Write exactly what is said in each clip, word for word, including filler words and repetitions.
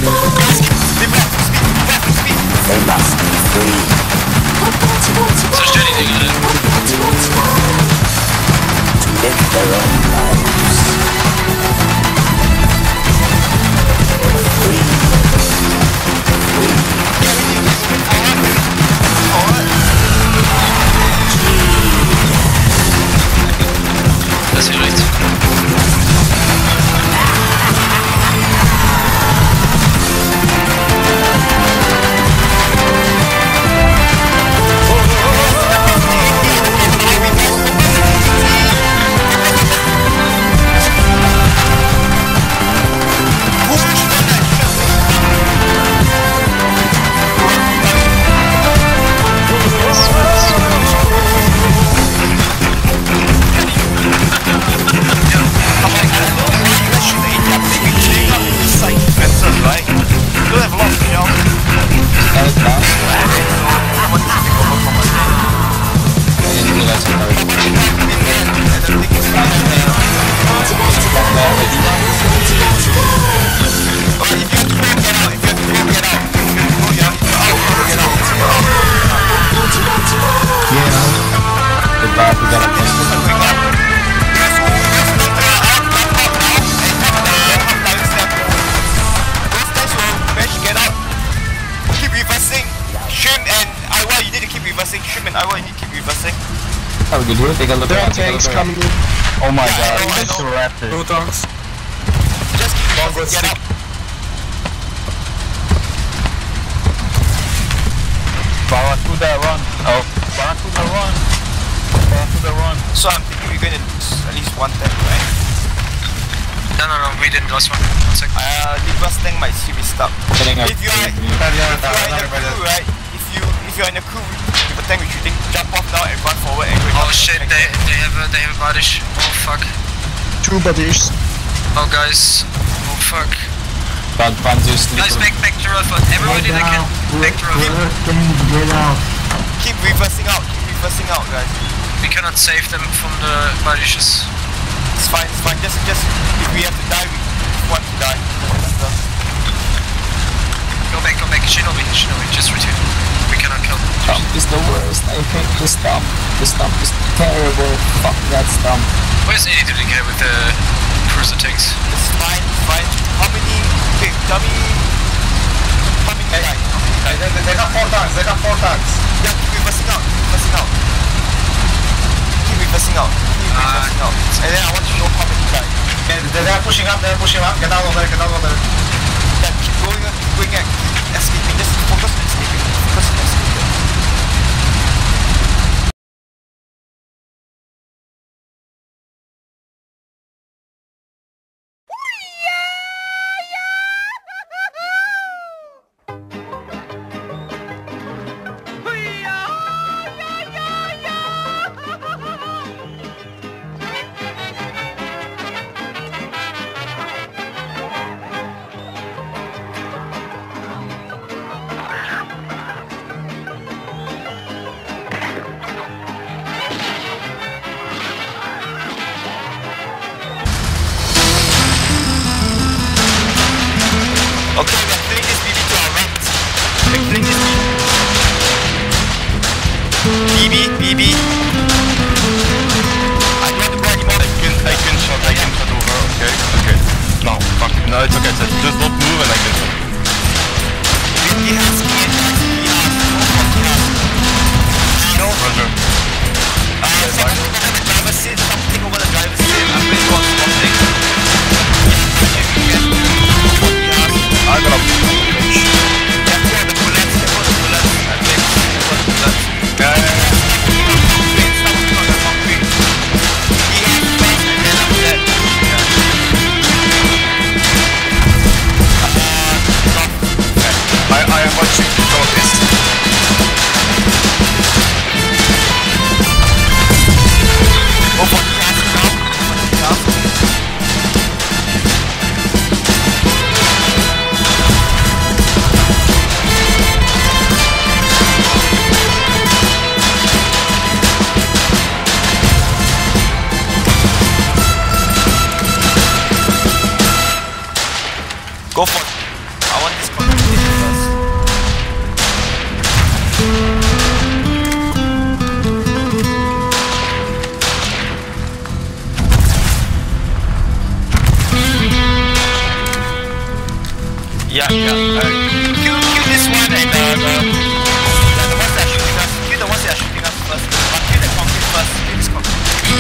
They must be free. Zerstörte die gerade. To live their own lives. Free. Free. Das hier rechts. How we good here? Take a look There are around, take a tanks look around. coming in. Oh my Yeah, god, I know, I it's know. a raptor. No tanks. Just keep Long buzzing, stick. get out. Barracuda run. Oh, Barracuda run. Barracuda run. So I'm thinking we're gonna lose at least one tank, right? No, no, no, we didn't lose one. One second. Uh, the bus tank might still be stuck. Getting up. If you are, if you are in a crew, right? If you if you're in a crew with a tank retreating, jump off now and run forward and wait. Oh shit, they they have a they have a bodish. Oh fuck. Two bodies. Oh guys. Oh fuck. Bad Panzer sleeper. Guys, back back to Rutherford. Everybody that can back to Rutherford. Keep reversing out. Keep reversing out, guys. We cannot save them from the bodishes. It's fine. It's fine. Just just if we have to die, we want to die. Go back, go back. Shinobi, Shinobi, just retreat. We cannot kill them. Stump is the worst. I hate the stump. The stump is terrible. Fuck that stump. Where's Eddie doing here with the cruiser tanks? It's fine. It's fine. How many? Okay, tell me. How many guys? They, they, they got four tanks, they got four tanks. Yeah, keep reversing out. Keep reversing out. Keep reversing out. Keep Uh, reversing out. And then I want to know how many guys. Okay, they, they're pushing up, they're pushing up. Get out of there, get out of there. Yeah, keep going. Keep going. Keep escaping. Just focus on escaping. Focus on escaping. Okay, we're filling this B B to our right. We're filling this B B. B B, B B. I don't want to go anymore. I can, I can shot, I can shot over, okay, okay. No, fuck, no, it's okay, just, just don't move and I can shot. He has me. He has no. Roger. Uh, someone take over the driver's seat. Someone take over the driver's seat. I'm going to go on spotting. I got a bitch. Yeah, go on the bullets. Go on the bullets. I think. Go on the bullets. Yeah, yeah, yeah. It's not on the concrete. He has space and then I'm dead. I, I am watching the door this. Go for the gas now. Go for the gas. Go for it. I want Yeah, yeah. Uh, kill, kill this one and uh, the, the, the ones that are shooting us. Kill the ones that are shooting us first. Uh, kill the concrete first. Kill this concrete.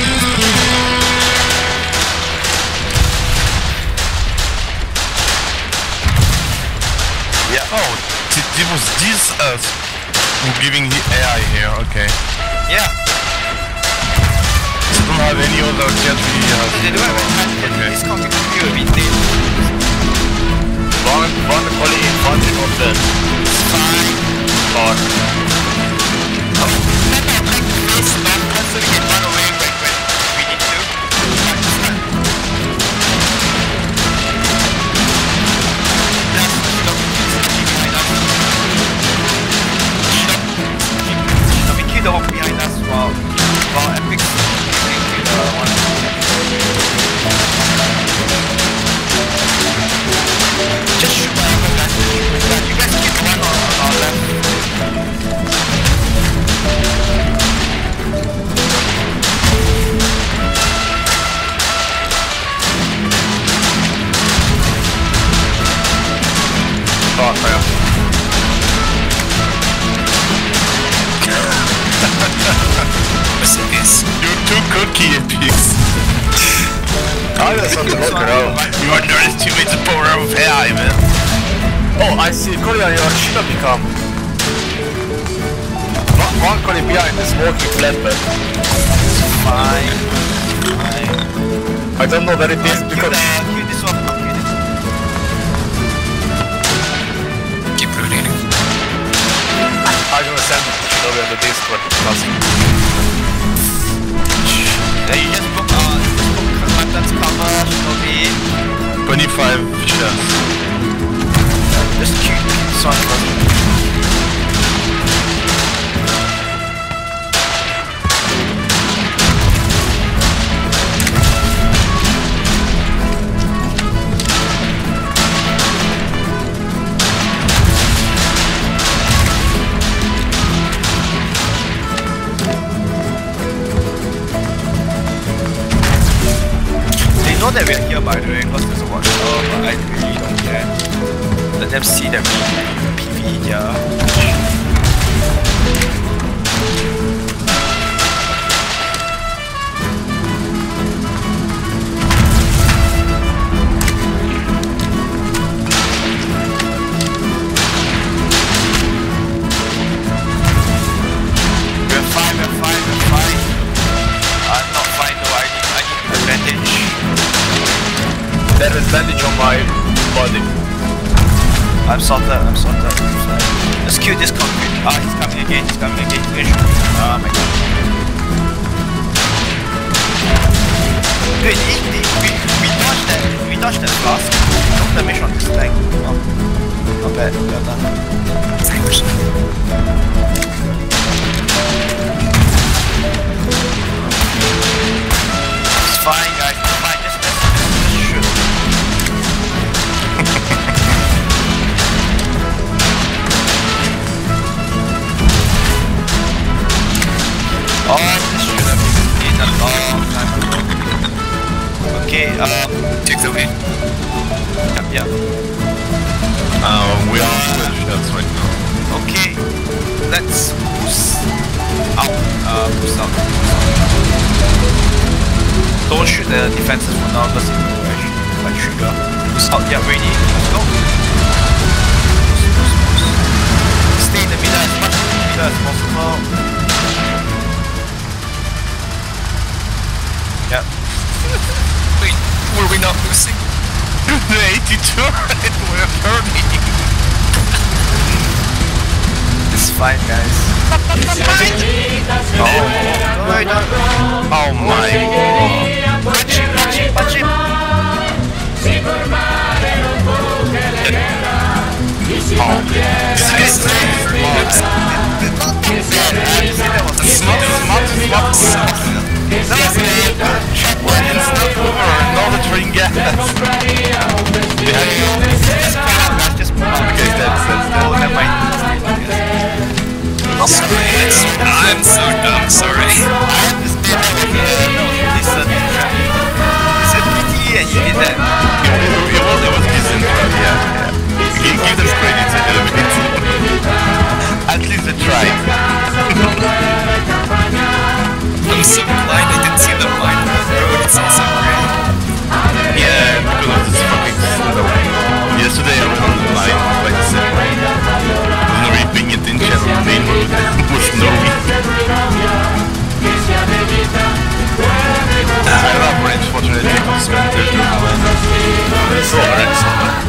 Yeah. Oh, it was this us who giving the A I here. Okay. Yeah. So don't have any other jet we have. They don't have any Okay. This concrete will be dead. One, one quality in front of the Fine. car. Oh, let me like this not so we can run away when, when we need to. That's the behind us. So we kill the one behind us while while Epic's taking the one. Just shoot whatever guys. You guys keep the one on our left. Oh, yeah. You're too cookie and pigs. I got something to look around. You underestimate the power of A I, man. Oh, I see. Korea, your ship become. One, one Korea behind is walking flatbed. Fine. Fine. I don't know where it is Kill, because. the, kill this one. Kill this one. Keep rotating. I'm gonna send it to Shinobi on the Discord. Yeah, you just book, uh, you just book Captain's cover, Shinobi. twenty-five shares. Just shoot this one first. They know that we're here by the way, because there's a watchtower, but I really don't care. Let them see that we P V here. We're fine, we're fine, we're fine. I'm not fine though, I need, I need a bandage. There is bandage on my body. I'm sorted, I'm sorted. I'm sorted. Let's kill this concrete. Ah, he's coming again, he's coming again. He's gonna shoot me. Oh my god. Wait, he, he, we, we dodged that, we dodged that flask. No damage on this tank. Oh, not bad, well done. It's fine guys, it's fine, just, just, just shoot. Oh, this should have been a long time ago. Okay, um, Take the lead. yeah, yeah. Uh, we are twelve shots right now. Okay, let's boost out, uh, boost out. Don't shoot the defenses for now, because it will actually like trigger. Boost out, yeah, ready, let's go. Boost, boost, boost. Stay in the middle as much in the middle as possible. Yeah. Wait, were we not boosting? eighty-two, we're thirty. It's fine, guys. Oh, no, no, no. Oh my god. Punch him, punch him, punch him. Oh, this is It's not, it's not, it's not. It's not over, another train gas. Just pull out. Okay, that's, that's, Oh, never mind. I'm sorry. It's, I'm so dumb, sorry. I understand that no, listen. It's a pity and you did that. It was, it was decent, but yeah, yeah. Svante Dumoulin. It's alright, it's alright.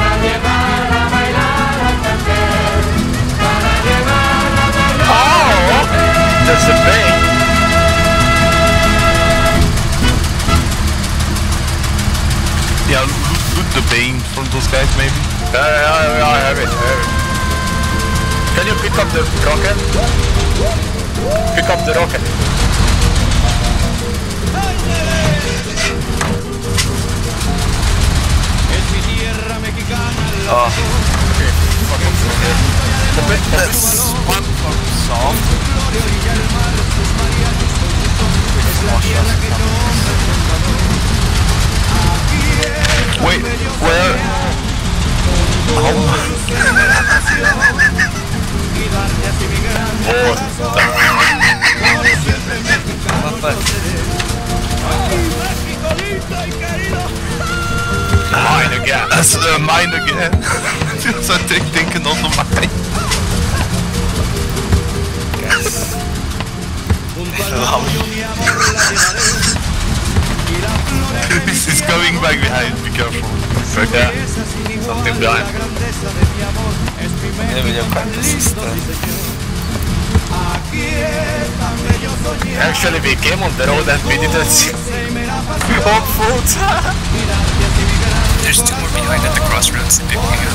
Oh! There's a bait. Yeah, loot, loot the bane from those guys maybe. Yeah, yeah, yeah, I have it, I have it. Can you pick up the rocket? Pick up the rocket. Oh, Okay, fuck off from here. Open, open. that's one from soft. Wait, where? Mine again. That's uh, mine again. Så jeg tenker noe som meg. This is coming back behind, be careful. Yeah. Something behind. Jeg vil jo kanskje siste. Actually, we came on the road and we didn't see on foot. There's two more behind at the crossroads. If you